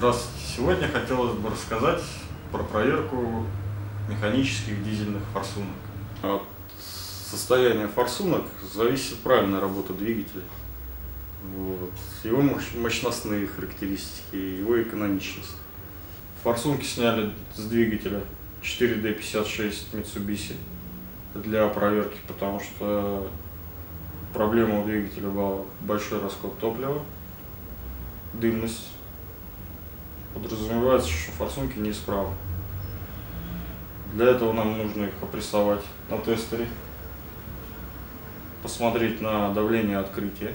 Здравствуйте! Сегодня хотелось бы рассказать про проверку механических дизельных форсунок. От состояния форсунок зависит правильная работа двигателя, его мощностные характеристики, его экономичность. Форсунки сняли с двигателя 4D56 Mitsubishi для проверки, потому что проблема у двигателя была большой расход топлива, дымность. Подразумевается, что форсунки неисправны. Для этого нам нужно их опрессовать на тестере, посмотреть на давление открытия,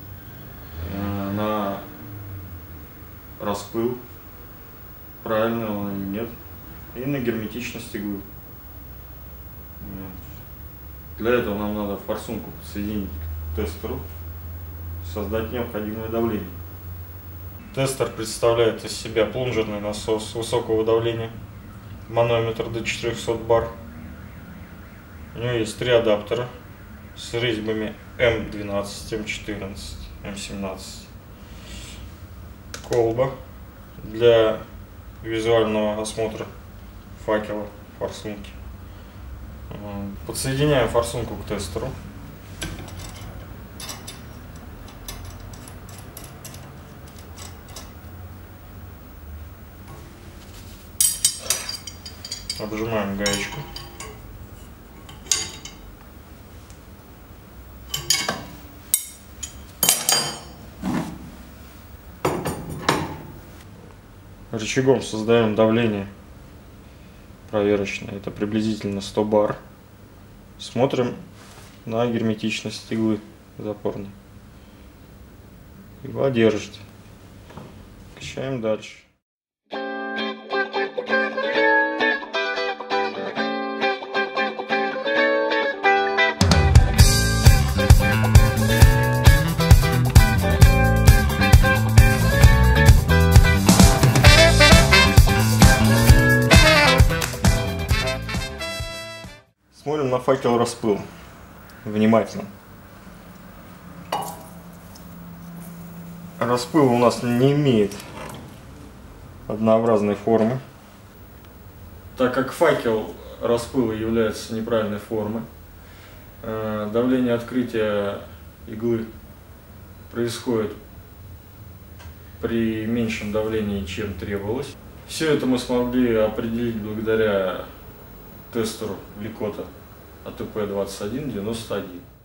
на распыл, правильно он или нет, и на герметичность иглы. Для этого нам надо форсунку подсоединить к тестеру, создать необходимое давление. Тестер представляет из себя плунжерный насос высокого давления, манометр до 400 бар. У него есть три адаптера с резьбами М12, М14, М17. Колба для визуального осмотра факела форсунки. Подсоединяем форсунку к тестеру. Обжимаем гаечку. Рычагом создаем давление проверочное. Это приблизительно 100 бар. Смотрим на герметичность иглы запорной. Игла держит. Качаем дальше. Смотрим на факел распыл. Внимательно. Распыл у нас не имеет однообразной формы. Так как факел распыла является неправильной формы, давление открытия иглы происходит при меньшем давлении, чем требовалось. Все это мы смогли определить благодаря тестеру Ликота АТП-2191.